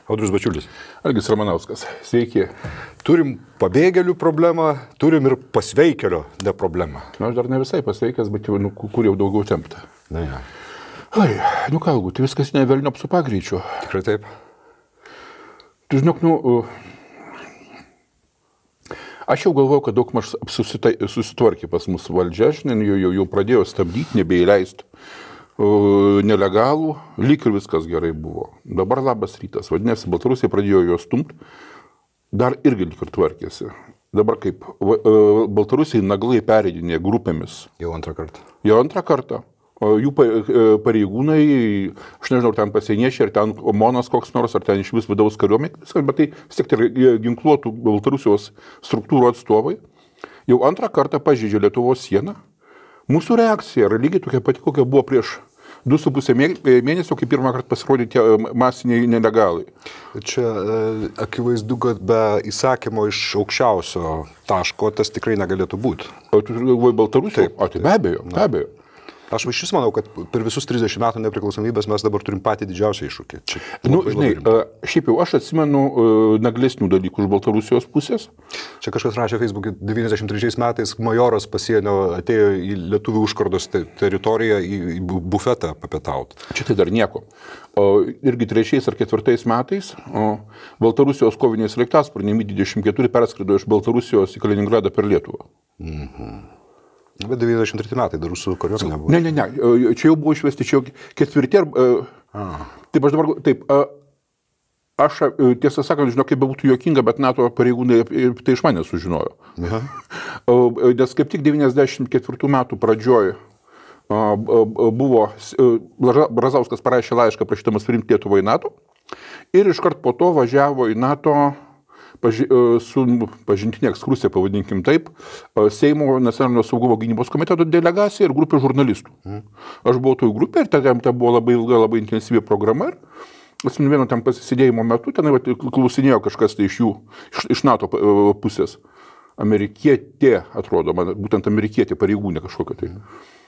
Audrius Bačiulis. Algis Ramanauskas. Sveiki. Turim pabėgėlių problemą, turim ir pasveikelio problemą. Aš dar ne visai pasveikęs, bet jau, kur jau daugiau tempta. Na, ja. Ai, galbūt, tai viskas nevelniop su pagreičiu. Tikrai taip. Tu žinok, aš jau galvoju, kad daug maž susitvarkė pas mus valdžia, jau pradėjo stabdyti, nebeįleisti nelegalų, lyg ir viskas gerai buvo. Dabar labas rytas. Vadinasi, Baltarusija pradėjo juos stumti, dar irgi lyg ir tvarkėsi. Dabar kaip Baltarusija naglai pereidinė grupėmis. Jau antrą kartą. Jau antrą kartą. Jų pareigūnai, aš nežinau, ten pasieniečiai, ar ten OMONas koks nors, ar ten iš vis vidaus kariuomenės, bet tai vis tiek tai ginkluotų Baltarusijos struktūrų atstovai, jau antrą kartą pažeidžia Lietuvos sieną. Mūsų reakcija yra lygiai tokia pati, kokia buvo prieš 2,5 mėnesio, kai pirmą kartą pasirodė tie masiniai nelegalai. Čia akivaizdu, kad be įsakymo iš aukščiausio taško tas tikrai negalėtų būti. O tu galvoji Baltarusiją? Taip. Tai be abejo. Aš iš manau, kad per visus 30 metų nepriklausomybės mes dabar turim patį didžiausią iššūkį. Šiaip jau aš atsimenu naglesnių dalykų iš Baltarusijos pusės. Čia kažkas rašė Facebook'e, 93 metais majoras pasienio atėjo į lietuvių užkardos teritoriją į bufetą papietauti. Čia tai dar nieko. Irgi 3 ar 4 metais Baltarusijos koviniai sraigtasparniai Mi-24 perskrido iš Baltarusijos į Kaliningradą per Lietuvą. Bet 93 metai dar rusų kariuomenė buvo. Ne. Čia jau buvo išvesti, čia jau 4 Taip, aš dabar, taip, aš tiesą sakant, žinau, kaip būtų juokinga, bet NATO pareigūnai tai iš manęs sužinojo. Nes kaip tik 94 metų pradžioj buvo, Brazauskas parašė laišką prašydamas priimti Lietuvą į NATO ir iškart po to važiavo į NATO su pažintinė ekskursija, pavadinkim taip, Seimo nacionalinio saugumo gynybos komiteto delegacija ir grupė žurnalistų. Aš buvau toj grupė ir ten buvo labai ilga, labai intensyvi programa ir vieno ten pasisėdėjimo metu, ten klausinėjo kažkas tai iš jų, iš NATO pusės. Amerikietė, atrodo, man, būtent amerikietė pareigūnė kažkokia tai.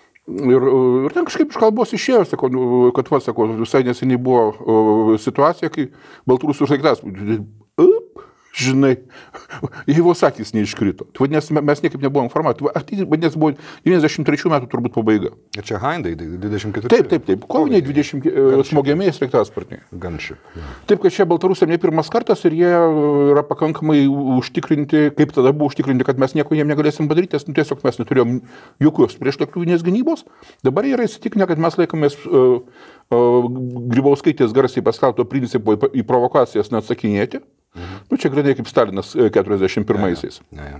Ir ten kažkaip iš kalbos išėjo, kad visai neseniai buvo situacija, kai Baltarusių sraigtas žinai, jau sakys neiškrito. Vadinasi, mes niekaip nebuvom informati. Vadinasi, buvo 93 metų turbūt pabaiga. Ir čia Haindai, 24. Taip. Koviniai 20 smogiamieji sraigtasparniai. Gan šiaip. Taip, kad čia Baltarusija ne pirmas kartas ir jie yra pakankamai užtikrinti, kaip tada buvo užtikrinti, kad mes nieko jiem negalėsim padaryti, nes tiesiog mes neturėjom jokios priešlėktuvinės gynybos. Dabar yra įsitikinę, kad mes laikomės Grybauskaitės garsiai paskelbto principo į provokacijas neatsakinėti. Čia gradai kaip Stalinas 41-aisiais.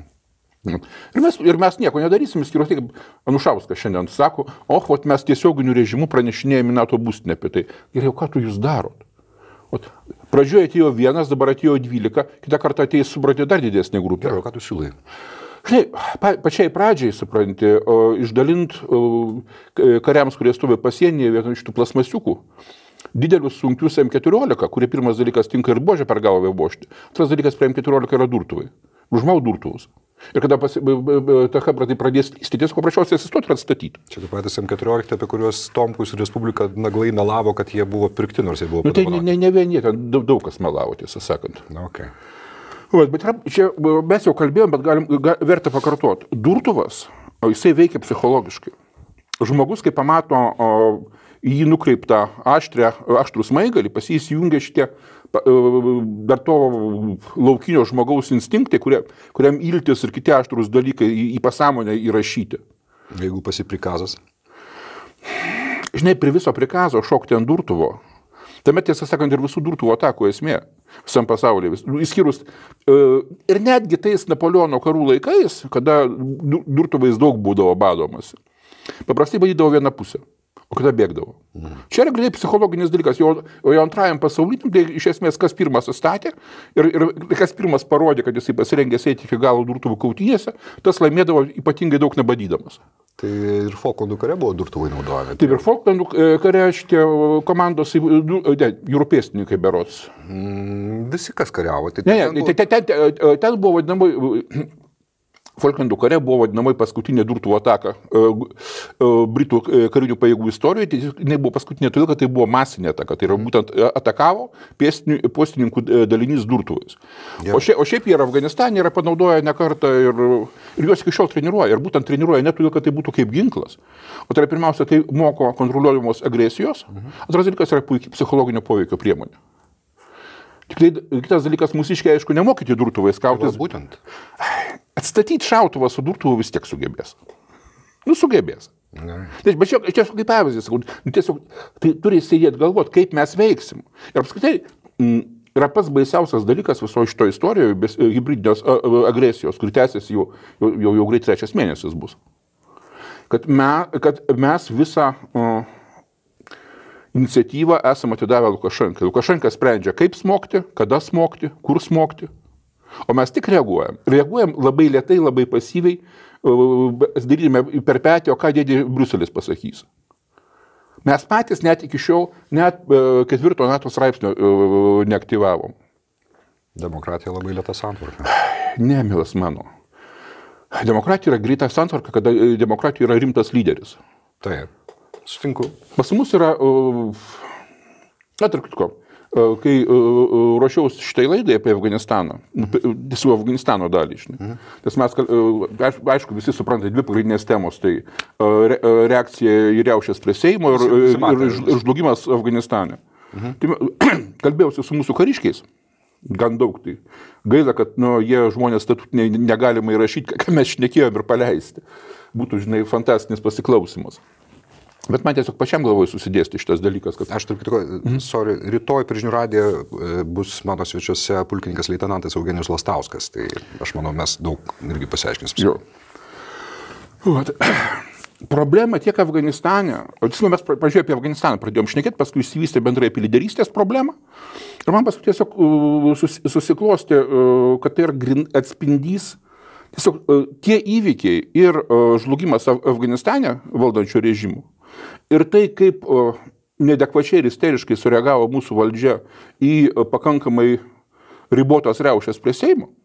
Ir mes nieko nedarysim, skirios tai, kaip Anušauskas šiandien sako, mes tiesioginių režimų pranešinėjame NATO būstinę apie tai. Ir jau ką tu jūs darot? Pradžioje atėjo 1, dabar atėjo 12, kitą kartą ateis supratė dar didesnė grupė. Gerai, ką tu siūlai? Žinai, pačiai pradžiai, supranti, išdalint kariams, kurie stovi pasienyje vietoj šitų plasmasiukų, didelius sunkius M14, kurie pirmas dalykas tinka ir buožę per galvą vožti. Antras dalykas prie M14 yra durtuvai. Užmau durtuvus. Ir kada ta chebra tai pradės lystytis, ko prašiausiai atsistoti ir atstatyti. Čia taip patys M14, apie kuriuos Tomkus ir Respublika naglai melavo, kad jie buvo pirkti, nors jie buvo padovanoti. Tai ne vieni, ten daug kas melavo, tiesą sakant. Okay. Bet čia mes jau kalbėjom, bet verta pakartoti. Durtuvas, jisai veikia psichologiškai. Žmogus, kai pamato į jį nukreiptą aštrų smaigalį, pas jį įsijungia šitie dar to laukinio žmogaus instinktai, kuriam iltis ir kiti aštrus dalykai į pasąmonę įrašyti. Jeigu pasiprikazas? Žinai, prie viso prikazo šokti ant durtuvo. Tame, tiesą sakant, ir visų durtuvo atakų esmė visam pasaulyje. Išskyrus ir netgi tais Napoleono karų laikais, kada durtuvais daug būdavo badomasi. Paprastai badydavo vieną pusę. O kada bėgdavo. Čia yra greitai psichologinis dalykas. Jo antrajam pasauliniam, tai iš esmės kas pirmas sustatė ir kas pirmas parodė, kad jisai pasirengęs eiti iki galo durtuvų kautynėse, tas laimėdavo ypatingai daug nebadydamas. Tai ir Falklandų kare buvo durtuvai naudojami. Taip, ir Falklandų kare šitie komandos jūropėstininkai berods. Visi kas kariavo. Ten buvo vadinamai Falklandų kare buvo vadinamai paskutinė durtuvų ataka Britų karinių pajėgų istorijoje. Tai jinai buvo paskutinė todėl, kad tai buvo masinė ataka. Tai yra būtent atakavo pėstininkų dalinys durtuvais. O šiaip jie ir Afganistane yra panaudoję ne kartą ir juos iki šiol treniruoja. Ir būtent treniruoja ne todėl, kad tai būtų kaip ginklas. O tai yra pirmiausia, tai moko kontroliuojamos agresijos. Antras dalykas yra puikiai psichologinio poveikio priemonė. Tik tai kitas dalykas, mūsiškiai, aišku, nemokyti durtuvais kautis. Būtent. Atstatyti šautuvą su durtuvu vis tiek sugebės. Sugebės. Tai, bet čia kaip pavyzdys, tiesiog tai turi sėdėti galvoti, kaip mes veiksim. Ir apskritai yra pats baisiausias dalykas viso šito istorijoje, hibridinės agresijos, kur tęsiasi jau greit 3 mėnesis bus. Kad mes visą iniciatyvą esame atidavę Lukašenkai. Lukašenka sprendžia, kaip smogti, kada smogti, kur smogti. O mes tik reaguojam. Reaguojam labai lėtai, labai pasyviai, darydame per petį, o ką dėdė Briuselis pasakys. Mes patys net iki šiol, net 4 NATO straipsnio neaktyvavom. Demokratija labai lėta santvarka. Ne, mielas mano. Demokratija yra greita santvarka, kada demokratija yra rimtas lyderis. Taip. Sutinku. Pas mus yra, tarp kitko, kai ruošiausi šitai laidai apie Afganistaną, su Afganistano dalį, nes mes, aišku, visi supranta 2 pagrindinės temos, tai reakcija į riaušes prie Seimo ir žlugimas Afganistane. Tai kalbėjausi su mūsų kariškiais, gan daug, tai gaila, kad jie žmonės statutiniai negalima įrašyti, ką mes šnekėjom ir paleisti. Būtų, žinai, fantastinis pasiklausimas. Bet man tiesiog pačiam galvoju susidėsti šitas dalykas. Kad... Aš tarp kitko, rytoj per žinių radiją bus mano svečiuose pulkininkas leitenantas Eugenijus Lastauskas. Tai aš manau, mes daug irgi pasiaiškinsim. Problema tiek Afganistane, mes pažiūrėjome apie Afganistaną, pradėjom šnekėti, paskui įsivystė bendrai apie lyderystės problemą. Ir man paskui tiesiog susiklosti, kad tai yra atspindys. Tiesiog tie įvykiai ir žlugimas Afganistane valdančio režimų ir tai, kaip neadekvačiai ir isteriškai sureagavo mūsų valdžia į pakankamai ribotas riaušes prie Seimo,